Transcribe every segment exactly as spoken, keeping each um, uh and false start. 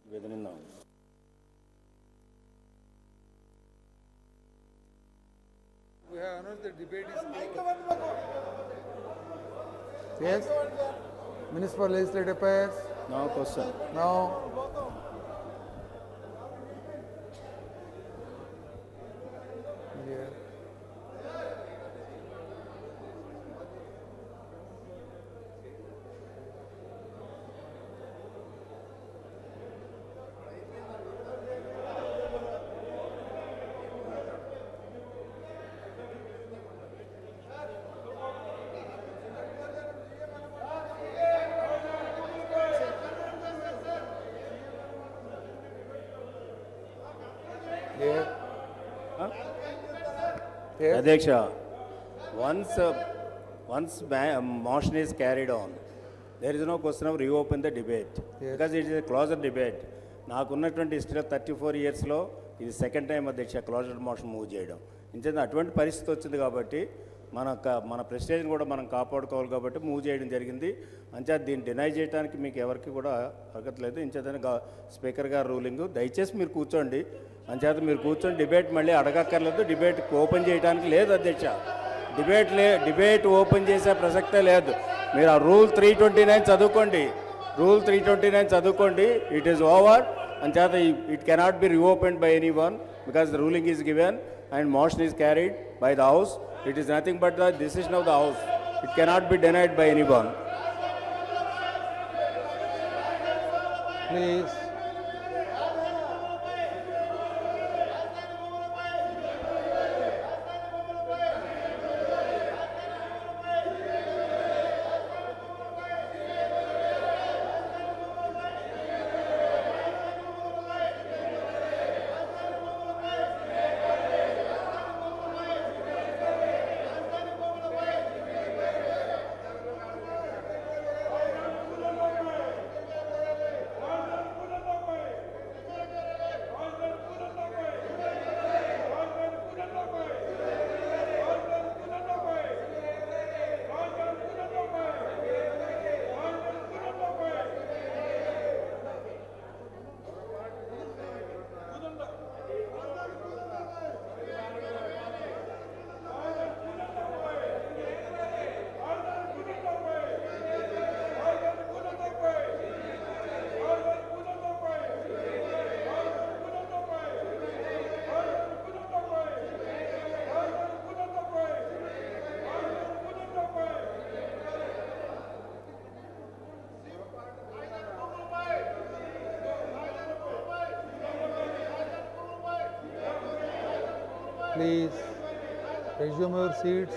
వేదనిందాం. We have announced the debate is Yes. Minister for Legislative Affairs. No question. Now. Yeah. Adhyaksha, once uh, once motion is carried on, there is no question of reopen the debate. Yes. Because it is a closed debate. Naakunnatuvanti history thirty-four years lo ఇది second time అధ్యక్ష closure motion move చేయడం. ఇంచేత అటువంటి పరిస్థితి వచ్చింది కాబట్టి మన మన ప్రెస్టేజ్ని కూడా మనం కాపాడుకోవాలి కాబట్టి మూవ్ చేయడం జరిగింది. అంచేత దీన్ని డినై చేయడానికి మీకు ఎవరికి కూడా అర్హత లేదు. ఇంచేతనే స్పీకర్ గారు రూలింగ్, దయచేసి మీరు కూర్చోండి. అంచేత మీరు కూర్చొని డిబేట్ మళ్ళీ అడగక్కర్లేదు. డిబేట్ ఓపెన్ చేయడానికి లేదు అధ్యక్ష. డిబేట్ లే డిబేట్ ఓపెన్ చేసే ప్రసక్తే లేదు. మీరు ఆ రూల్ త్రీ ట్వంటీ నైన్ చదువుకోండి. రూల్ త్రీ ట్వంటీ నైన్ చదువుకోండి. It is over. అంచేత it cannot be reopened by anyone because the ruling is given and motion is carried by the house. It is nothing but the decision of the house. It cannot be denied by anyone. Please. Please resume your seats.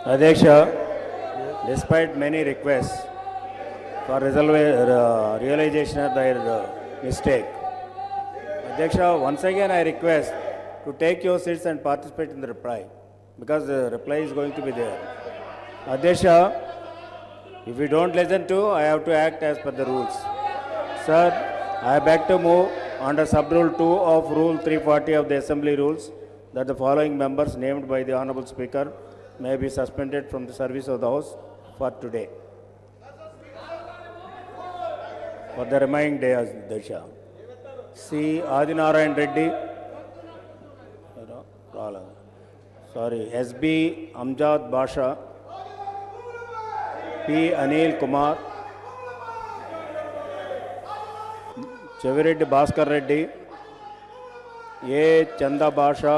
Adhyaksha, despite many requests for resolve- uh, realization of their uh, mistake, Adhyaksha, once again I request to take your seats and participate in the reply, because the reply is going to be there. Adhyaksha, if you don't listen to, I have to act as per the rules. Sir, I beg to move under sub-rule two of Rule three forty of the Assembly Rules that the following members named by the Honorable Speaker may be suspended from the service of the House for today, for the remaining day of Adhyaksha. C. Adinarayan Reddy. Sorry, S B Amjad Basha. P. Anil Kumar. Chevireddy Bhaskar Reddy. A. Chanda Basha.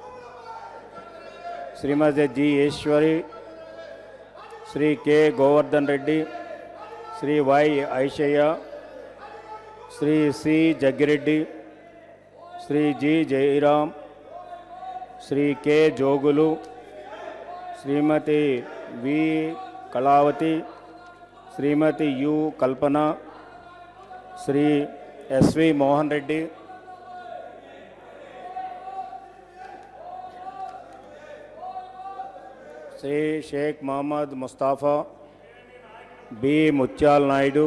Srimati G. Eshwari. Sri K. Govardhan Reddy. Sri Y. Aishaya. Sri C. Jaggireddy. Sri G. Jairam. Sri K. Jogulu. Srimati V. Kalavati. Srimati U. Kalpana. Sri S V. Mohan Reddy. Sri Sheikh Muhammad Mustafa. B. Mutyal Naidu.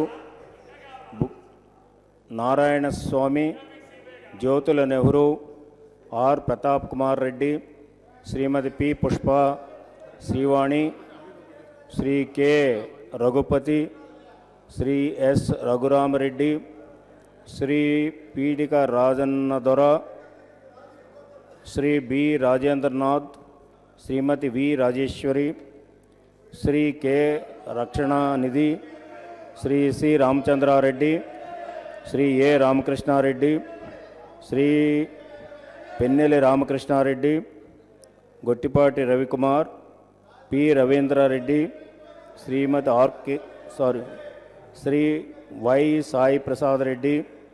Narayana Swami. Jyotula Nehru. R. Pratap Kumar Reddy. Srimati P. Pushpa Srivani. Sri K. Raghupati. Sri S. Raghuram Reddy. Sri Pidika Rajanadora. Sri B. Rajendranath. Srimati V. Rajeshwari. Sri K. Rakshana Nidhi. Sri C. Ramchandra Reddy. Sri A. Ramakrishna Reddy. Sri Pennele Ramakrishna Reddy. Gottipati Ravikumar. P. Ravindra Reddy. Srimati R. K. Sorry. Sri Y. Sai Prasad Reddy.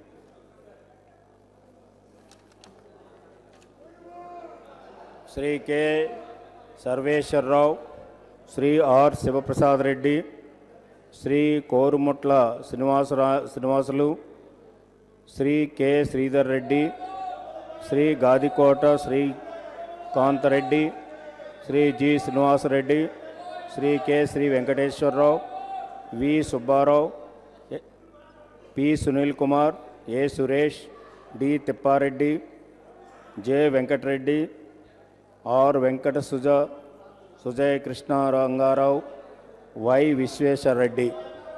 Sri K. Sarveshwar Rao. Sri R. Sivaprasad Reddy. Sri Korumutla Srinivasulu. Sri K. Sridhar Reddy. Sri Gadikota Sri Kanta Reddy. Sri G. Srinivas Reddy. Sri K. Sri Venkateshwar Rao. V. Subbarao. P. Sunil Kumar. A. Suresh. D. Tippareddy. J. Venkat Reddy. R. Venkata Suja. Sujay Krishna Rangarao. Y. Vishweshwar Reddy.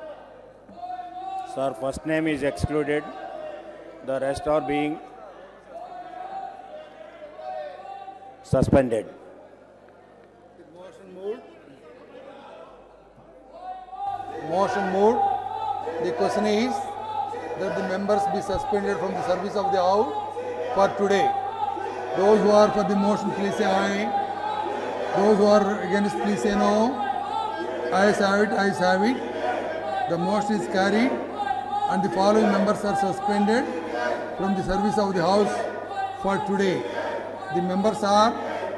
Sir, first name is excluded. The rest are being suspended. Motion moved. Motion moved. The question is that the members be suspended from the service of the House for today. Those who are for the motion, please say aye. Those who are against, please say no. Ayes have it, ayes have it. The motion is carried and the following members are suspended from the service of the House for today. The members are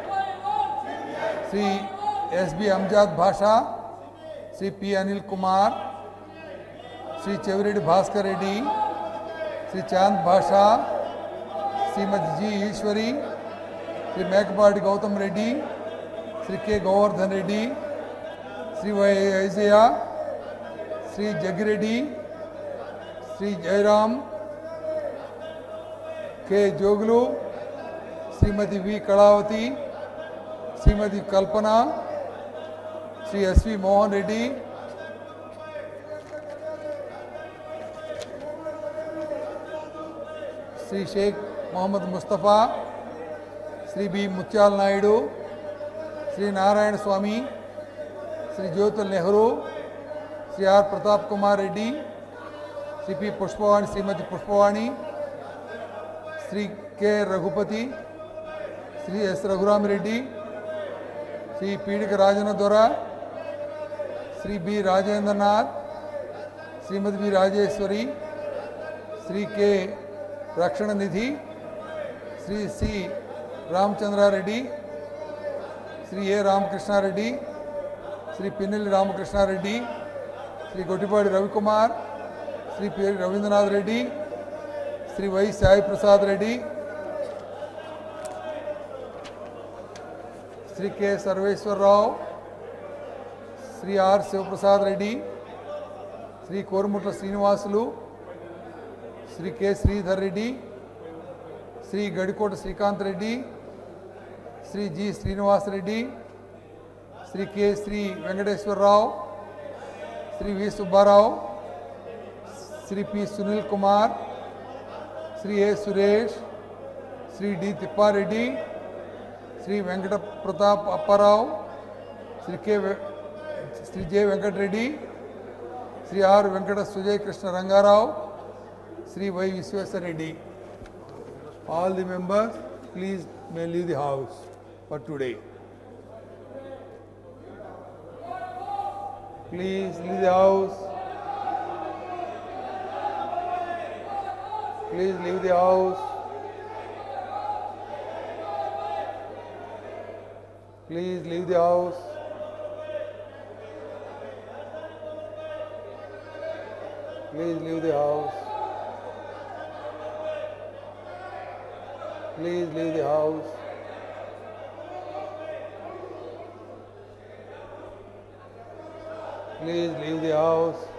Sri S B Amjad Bhasha, Sri P. Anil Kumar, Sri Chevireddy Bhaskar Reddy, Sri Chand Bhasha, Srimati G. Eshwari, Sri Mekapati Gautam Reddy, Sri K. Govardhan Reddy, Sri Y. Isaiah, Sri Jaggireddy, Sri Jairam, K. Joglu, Srimati V. Kalavati, Srimati Kalpana, Sri S V. Mohan Reddy, Sri Sheikh Muhammad Mustafa, Sri B. Mutyal Naidu, Sri Narayana Swami, Sri Jyotul Nehru, Sri R. Pratap Kumar Reddy, Sri P. Pushpawani, Srimati Pushpawani, Sri K. Raghupati, Sri S. Raghuram Reddy, Sri Pidika Rajanadora, Sri B. Rajendranath, Srimati V. Rajeshwari, Sri K. Rakshana Nidhi, Sri C. Ramchandra Reddy, Sri A. Ramakrishna Reddy, Sri Pinnelli Ramakrishna Reddy, Sri Gottipadi Ravikumar, Sri P. Ravindranath Reddy, Sri Y. Sai Prasad Reddy, Sri K. Sarveshwar Rao, Sri R. Sivaprasad Reddy, Sri Kormutla Srinivasulu, Sri K. Sridhar Reddy, Sri Gadikota Srikanth Reddy, Sri G. Srinivas Reddy, Sri K. Sri Venkateswar Rao, Sri V. Subbarao, Sri P. Sunil Kumar, Sri A. Suresh, Sri D. Tippa Reddy, Sri Venkata Pratap Apparao, Sri K. Ve- Sri J. Venkat Reddy, Sri R. Venkata Sujay Krishna Rangarao, Sri Y. Viswesar Reddy. All the members, please may leave the house for today. Please leave the house. Please leave the house. Please leave the house. Please leave the house. Please leave the house. Please leave the house.